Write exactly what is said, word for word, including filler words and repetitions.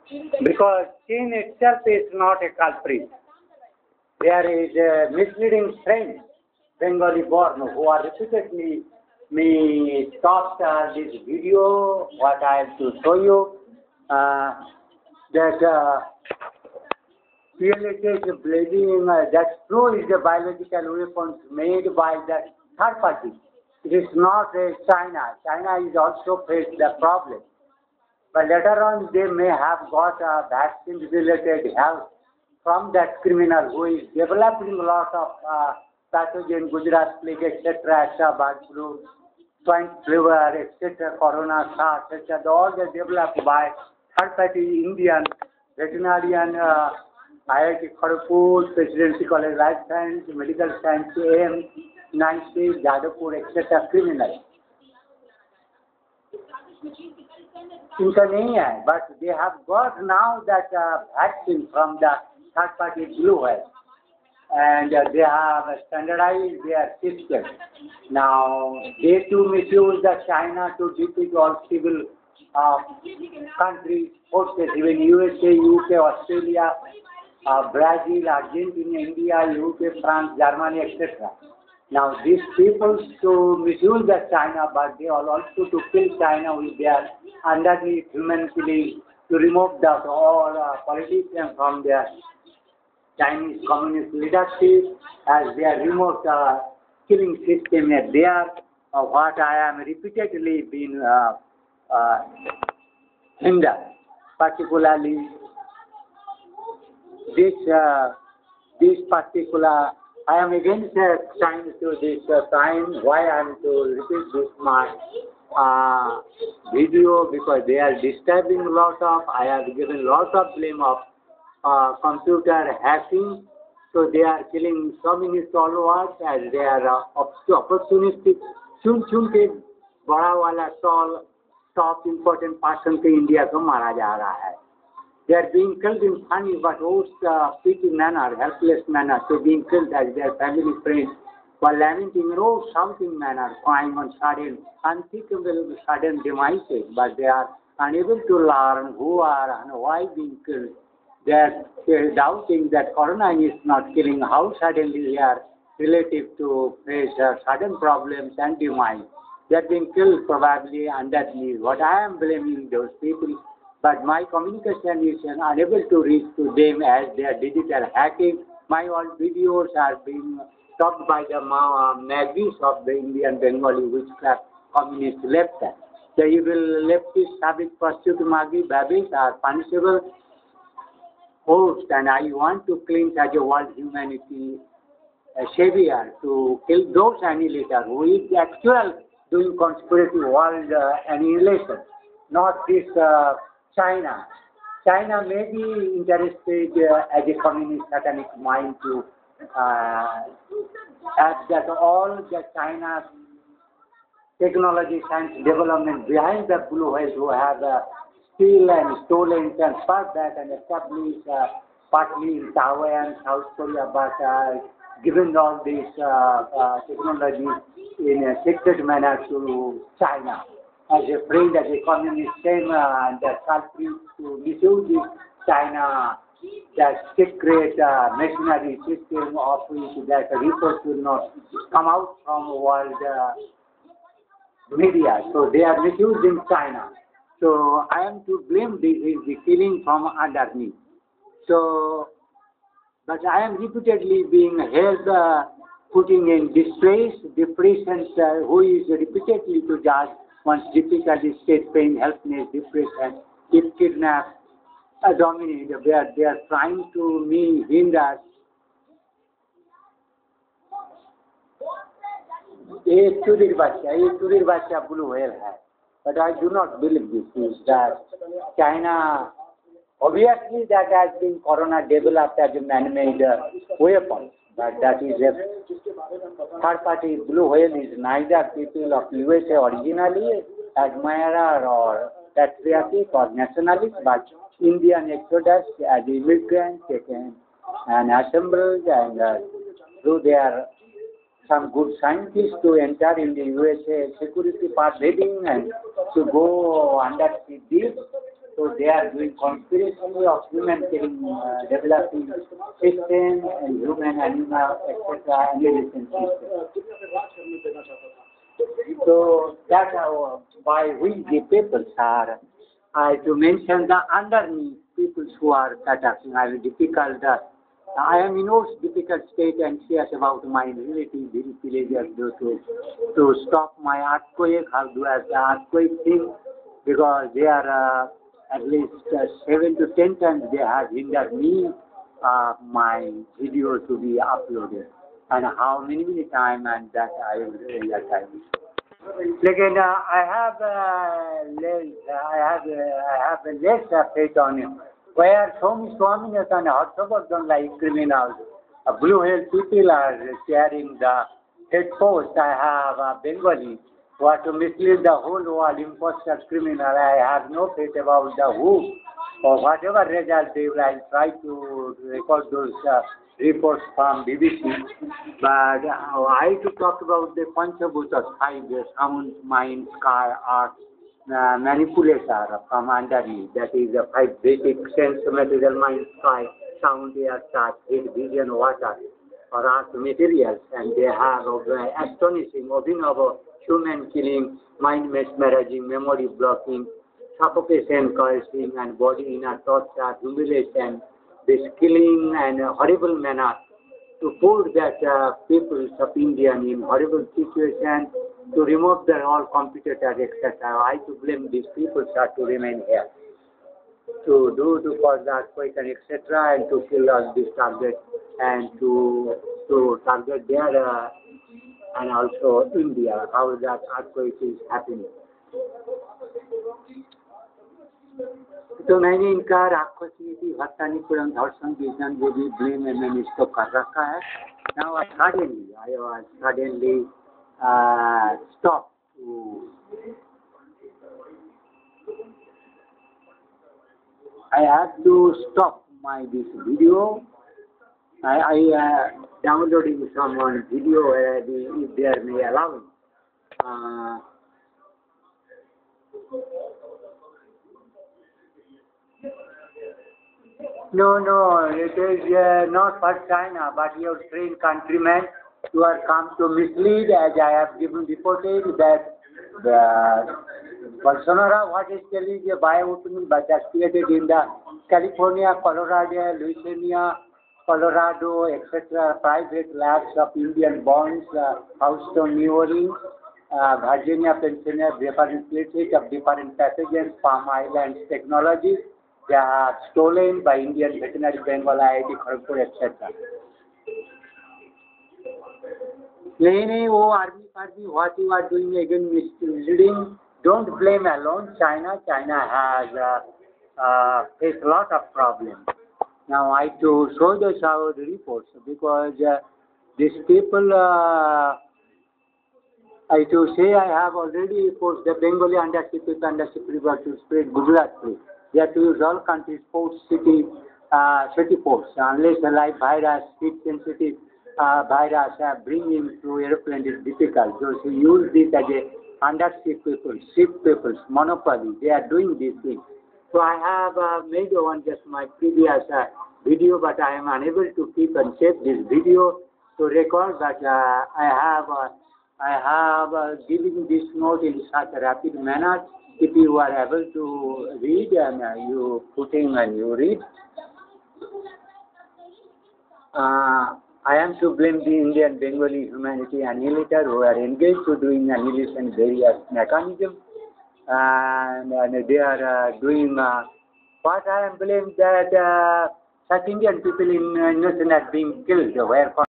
because China itself is not a culprit. There is a misleading friend, Bengali born, who are repeatedly me stopped uh, this video, what I have to show you, uh, that uh, P L H is blaming uh, that true is the biological weapons made by the third party. It is not uh, China. China is also faced the problem. But later on, they may have got a vaccine-related help from that criminal who is developing a lot of uh, pathogen, Gujarat plague, et cetera, et cetera, bird flu, swine fever, et cetera, corona, SARS, et cetera. All they developed by third-party Indian veterinarian, uh, I I T Kharagpur, Presidency College Life Science, Medical Science, A M, Nancy, Jadavpur, et cetera, criminal. इनका नहीं है, but they have got now that uh, vaccine from the third party blue whale, and uh, they have standardized their system. Now they too misuse the China to defeat all civil uh, countries, forces, even U S A, U K, Australia, uh, Brazil, Argentina, India, U K, France, Germany, et cetera. Now these people to misuse the China, but they are also to kill China with their underneath human killing, to remove the all uh, politicians from their Chinese communist leadership, as their remote uh, killing system is there. Uh, what I am repeatedly been uh, uh, hindered, particularly this uh, this particular. I am against uh, trying to this uh, time. Why I am to repeat this my uh, video, because they are disturbing a lot of. I have given lots of blame of uh, computer hacking. So they are killing communist followers as they are uh, opportunistic. चुन चुन के बड़ा वाला tall top important person के India को मारा जा रहा है. They are being killed in funny but most uh, petty manner, helpless manner. So being killed as their family friends were lamenting in oh shouting manner, crying on sudden, unthinkable sudden demises. But they are unable to learn who are and why being killed. They are doubting that corona is not killing. How suddenly they are relative to face uh, sudden problems and demise. They are being killed probably underneath. What I am blaming those people. But my communication is unable to reach to them as their digital hacking. My all videos are being stopped by the uh, magazines of the Indian Bengali witchcraft communist left. The evil leftist Sabit Pursuit Magi Babis are punishable host, and I want to claim as a world humanity a savior to kill those annihilators who is actual doing conspiracy world uh, annihilation, not this uh, China. China may be interested uh, as a communist satanic mind to uh, add that all the China's technology, science development behind the blue whales who have uh, steal and stolen, transferred that and established uh, partly in Taiwan, South Korea, but uh, given all these uh, uh, technology in a secret manner to China. As a friend, as a communist same uh, and the culprit to misuse this China, the secret uh, machinery system of which that reports will not come out from world uh, media. So they are misusing China. So I am to blame this is the killing from underneath. So, but I am repeatedly being held, uh, putting in distress, depression, uh, who is repeatedly to judge one's difficulty, state pain, helplessness, depression, if kidnapped, uh, dominate, they are, they are trying to me hinder. ये चूरीर बच्चा ये चूरीर बच्चा blue whale है, but I do not believe this is that China, obviously that has been corona developed as a man-made uh, weapon, but that is a third party blue whale is neither people of U S A originally, admirer or patriotic or nationalist, but Indian exodus as immigrants taken and assembled and uh, through their some good scientists to enter in the U S A security part leading and to go under the deep So they are doing conspiracy of human killing, uh, developing system and human, animal, et cetera, annihilation system. So that's how, why we the people are, I to mention the underneath people who are attacking. I will difficult. Uh, I am in most difficult state and anxious about my relative villagers to, to to stop my earthquake. How do I the earthquake thing? Because they are uh, at least uh, seven to ten times they have hindered me uh, my video to be uploaded. And how many many time and that I will real time. Second, uh, I have uh, less, I have uh, I have a less uh, faith on him. Where Swami Swaminathan and Harshvardhan like criminals, uh, blue hair people are sharing the head post. I have uh, Bengali who are to mislead the whole world, imposter criminal. I have no faith about the who or whatever result they will. I'll try to record those uh, reports from B B C. But uh, I to talk about the Panchabhutas, five, the sound, mind, sky, earth, uh, manipulator from underneath. That is the five basic sense, material, mind, sky, sound, air, touch, heat, vision, water, or earth materials. And they have uh, astonishing, Abhinava, human killing, mind mesmerizing, memory blocking, suffocation causing, and body inner torture, humiliation, this killing and uh, horrible manner to put that uh, people of India in horrible situation, to remove their all competitors, et cetera. I to blame these people are to remain here, to do to cause the earthquake and et cetera, and to kill all these targets and to to target their uh, and also India, how that earthquake is happening. तो मैंने इनका राक्षस नीति हत्यानिपुरम धर्षण vision वो भी blame में मैंने इसको कर रखा है. Now I suddenly I was suddenly uh, stopped to I had to stop my this video. I, I uh, downloading someone video uh, the, if they are may allow. Uh, No, no, it is uh, not for China, but your trained countrymen who are come to mislead, as I have given reported that the Bolsonaro, what is telling the bioweapon, but that's created in the California, Colorado, Louisiana, Colorado, et cetera, private labs of Indian bonds, uh, Houston, New Orleans, uh, Virginia, Pennsylvania, different places of different pathogens, palm islands, technologies. They are stolen by Indian Veterinary Bengal, I I T Kharagpur, et cetera. नहीं नहीं वो army party what you are doing again misleading. Don't blame alone China. China has uh, uh, faced a lot of problems. Now I to show those our reports because uh, these people. Uh, I to say I have already forced the Bengali undership with undership river to spread Gujarat through. They have to use all countries, ports, city, uh, city ports, unless a live virus, heat sensitive uh, virus uh, bringing through airplane is difficult. Those who use this as a undership people, ship people, monopoly, they are doing these things. So I have uh, made one just my previous uh, video, but I am unable to keep and save this video to record. But uh, I have uh, I have uh, given this note in such a rapid manner. If you are able to read and uh, you put in and you read, uh, I am to blame the Indian Bengali humanity annihilator who are engaged to doing annihilation various mechanisms, and, and they are uh, doing uh, what I am blamed that uh, such Indian people in uh, innocent are being killed, where